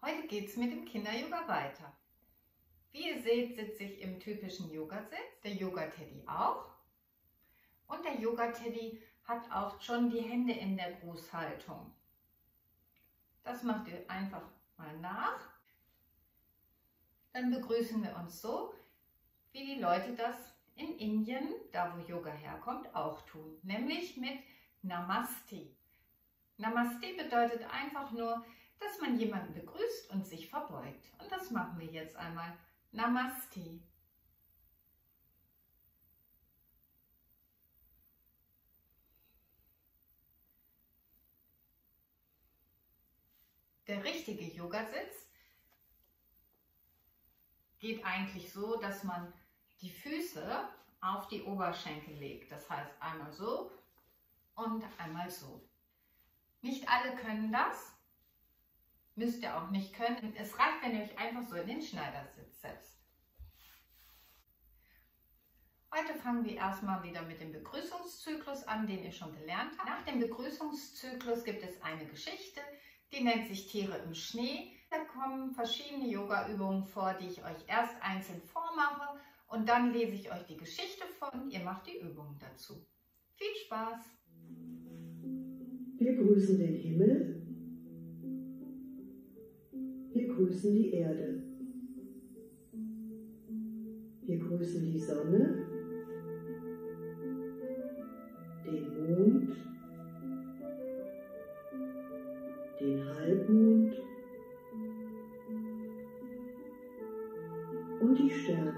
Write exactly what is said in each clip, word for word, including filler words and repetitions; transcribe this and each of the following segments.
Heute geht es mit dem Kinder-Yoga weiter. Wie ihr seht, sitze ich im typischen Yogasitz, der Yoga-Teddy auch. Und der Yoga-Teddy hat auch schon die Hände in der Grußhaltung. Das macht ihr einfach mal nach. Dann begrüßen wir uns so, wie die Leute das in Indien, da wo Yoga herkommt, auch tun. Nämlich mit Namaste. Namaste bedeutet einfach nur, dass man jemanden begrüßt und sich verbeugt. Und das machen wir jetzt einmal. Namaste. Der richtige Yogasitz geht eigentlich so, dass man die Füße auf die Oberschenkel legt. Das heißt einmal so und einmal so. Nicht alle können das. Müsst ihr auch nicht können. Es reicht, wenn ihr euch einfach so in den Schneidersitz setzt. Heute fangen wir erstmal wieder mit dem Begrüßungszyklus an, den ihr schon gelernt habt. Nach dem Begrüßungszyklus gibt es eine Geschichte, die nennt sich Tiere im Schnee. Da kommen verschiedene Yoga-Übungen vor, die ich euch erst einzeln vormache und dann lese ich euch die Geschichte vor und ihr macht die Übungen dazu. Viel Spaß! Wir grüßen den Himmel. Wir grüßen die Erde. Wir grüßen die Sonne, den Mond, den Halbmond und die Sterne.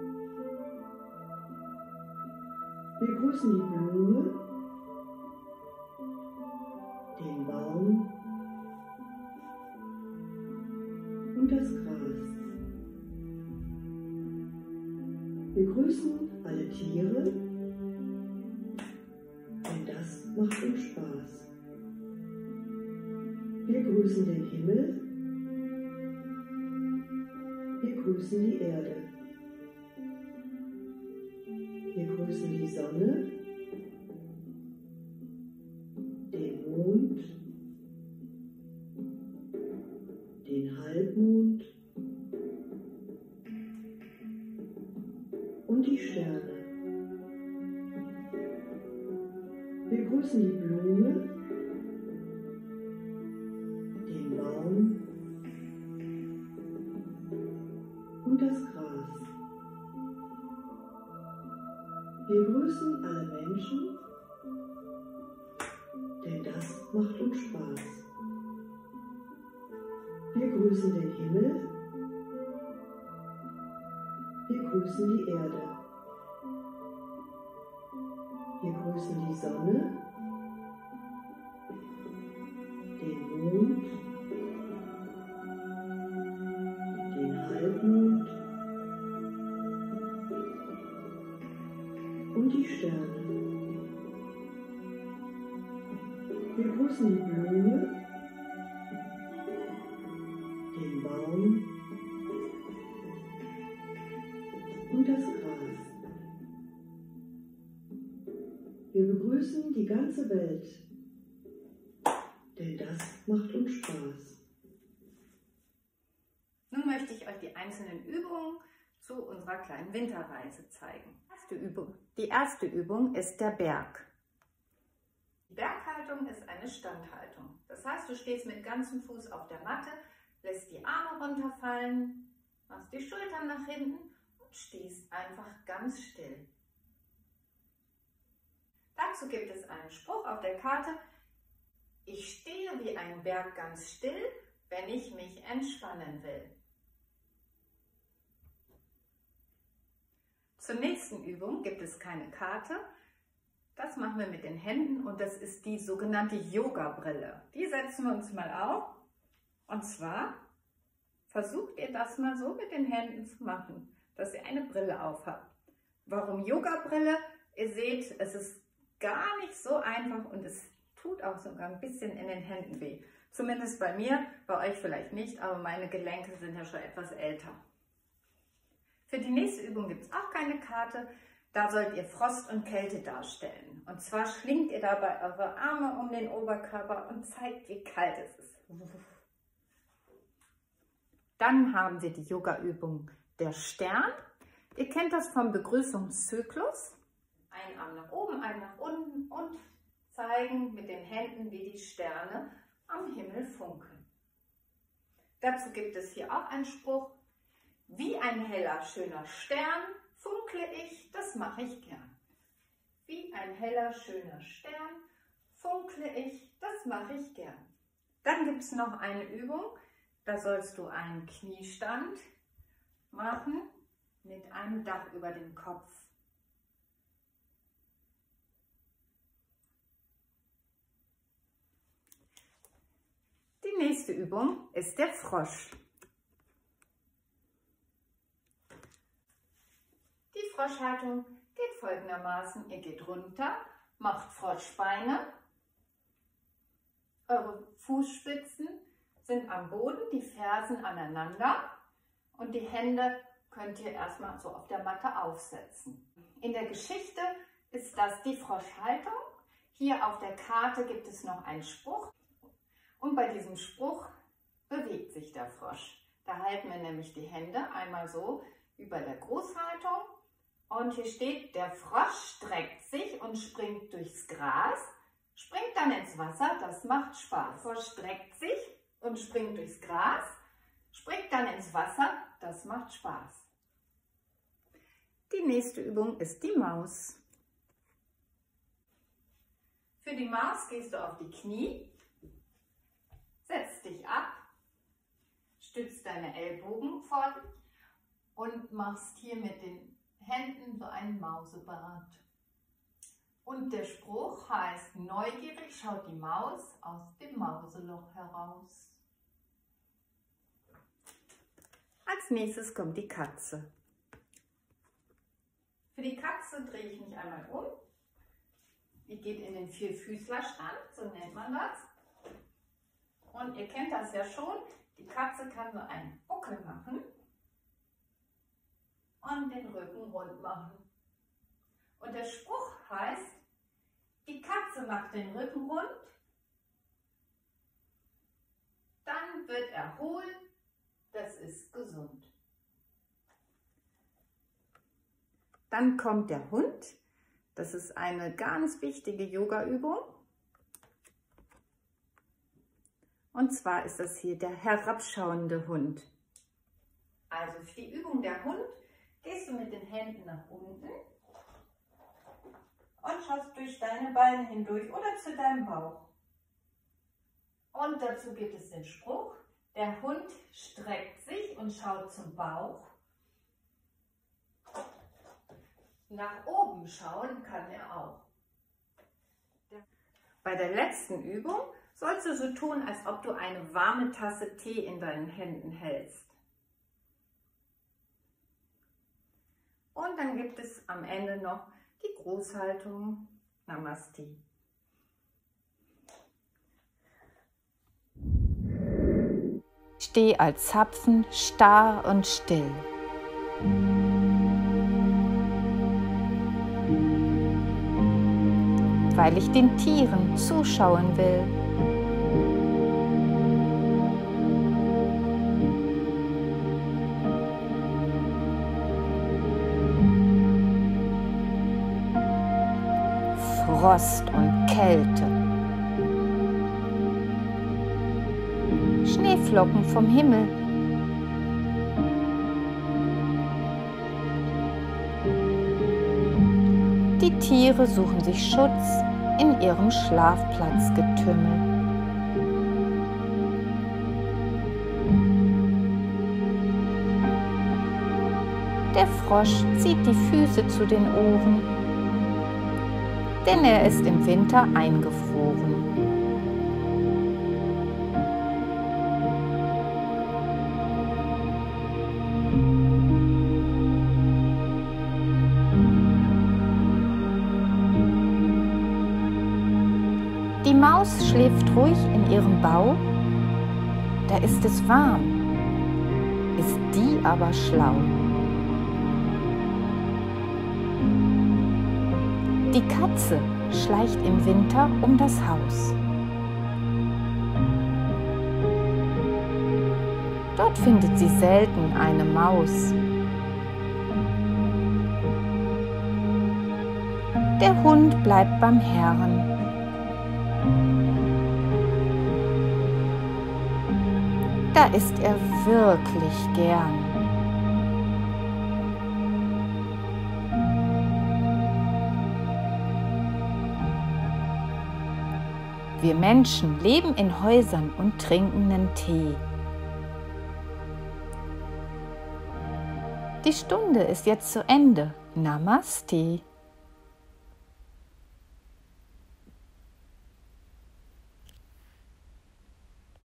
Wir grüßen die Blume, den Baum und das Gras. Wir grüßen alle Tiere, denn das macht uns Spaß. Wir grüßen den Himmel, wir grüßen die Erde, wir grüßen die Sonne, den Mond, den Halbmond und die Sterne. Wir grüßen die Blume, den Baum und das Gras. Wir grüßen alle Menschen, denn das macht uns Spaß. Wir grüßen den Himmel, wir grüßen die Erde, wir grüßen die Sonne, den Mond, den Halbmond und die Sterne. Wir grüßen die Blume, den Baum und das Gras. Wir begrüßen die ganze Welt, denn das macht uns Spaß. Nun möchte ich euch die einzelnen Übungen zu unserer kleinen Winterreise zeigen. Erste Übung. Die erste Übung ist der Berg. Die Berghaltung ist eine Standhaltung. Das heißt, du stehst mit ganzem Fuß auf der Matte, lässt die Arme runterfallen, machst die Schultern nach hinten und stehst einfach ganz still. Dazu gibt es einen Spruch auf der Karte: Ich stehe wie ein Berg ganz still, wenn ich mich entspannen will. Zur nächsten Übung gibt es keine Karte. Das machen wir mit den Händen und das ist die sogenannte Yoga-Brille. Die setzen wir uns mal auf. Und zwar versucht ihr das mal so mit den Händen zu machen, dass ihr eine Brille auf habt. Warum Yoga-Brille? Ihr seht, es ist gar nicht so einfach und es tut auch sogar ein bisschen in den Händen weh. Zumindest bei mir, bei euch vielleicht nicht, aber meine Gelenke sind ja schon etwas älter. Für die nächste Übung gibt es auch keine Karte. Da sollt ihr Frost und Kälte darstellen. Und zwar schlingt ihr dabei eure Arme um den Oberkörper und zeigt, wie kalt es ist. Dann haben wir die Yoga-Übung der Stern. Ihr kennt das vom Begrüßungszyklus. Ein Arm nach oben, ein nach unten und zeigen mit den Händen, wie die Sterne am Himmel funkeln. Dazu gibt es hier auch einen Spruch. Wie ein heller, schöner Stern funkle ich, das mache ich gern. Wie ein heller, schöner Stern funkle ich, das mache ich gern. Dann gibt es noch eine Übung, da sollst du einen Kniestand machen mit einem Dach über dem Kopf. Die nächste Übung ist der Frosch. Die Froschhaltung geht folgendermaßen. Ihr geht runter, macht Froschbeine. Eure Fußspitzen sind am Boden, die Fersen aneinander und die Hände könnt ihr erstmal so auf der Matte aufsetzen. In der Geschichte ist das die Froschhaltung. Hier auf der Karte gibt es noch einen Spruch und bei diesem Spruch bewegt sich der Frosch. Da halten wir nämlich die Hände einmal so wie bei der Grußhaltung und hier steht, der Frosch streckt sich und springt durchs Gras. Springt dann ins Wasser, das macht Spaß. Frosch streckt sich und springt durchs Gras, springt dann ins Wasser, das macht Spaß. Die nächste Übung ist die Maus. Für die Maus gehst du auf die Knie, setzt dich ab, stützt deine Ellbogen vor dich und machst hier mit den Händen so einen Mausebart. Und der Spruch heißt, neugierig schaut die Maus aus dem Mauseloch heraus. Als nächstes kommt die Katze. Für die Katze drehe ich mich einmal um. Die geht in den Vierfüßlerstand, so nennt man das. Und ihr kennt das ja schon, die Katze kann so einen Buckel machen und den Rücken rund machen. Und der Spruch heißt, die Katze macht den Rücken rund, dann wird er hohl, das ist gesund. Dann kommt der Hund, das ist eine ganz wichtige Yoga-Übung. Und zwar ist das hier der herabschauende Hund. Also für die Übung der Hund gehst du mit den Händen nach unten und schaust durch deine Beine hindurch oder zu deinem Bauch. Und dazu gibt es den Spruch, der Hund streckt sich und schaut zum Bauch. Nach oben schauen kann er auch. Bei der letzten Übung sollst du so tun, als ob du eine warme Tasse Tee in deinen Händen hältst. Und dann gibt es am Ende noch die Grußhaltung Namaste. Steh als Zapfen starr und still. Weil ich den Tieren zuschauen will. Frost und Kälte. Schneeflocken vom Himmel. Die Tiere suchen sich Schutz in ihrem Schlafplatzgetümmel. Der Frosch zieht die Füße zu den Ohren, denn er ist im Winter eingefroren. Die Maus schläft ruhig in ihrem Bau, da ist es warm, ist die aber schlau. Die Katze schleicht im Winter um das Haus. Dort findet sie selten eine Maus. Der Hund bleibt beim Herrn. Da ist er wirklich gern. Wir Menschen leben in Häusern und trinken nen Tee. Die Stunde ist jetzt zu Ende. Namaste.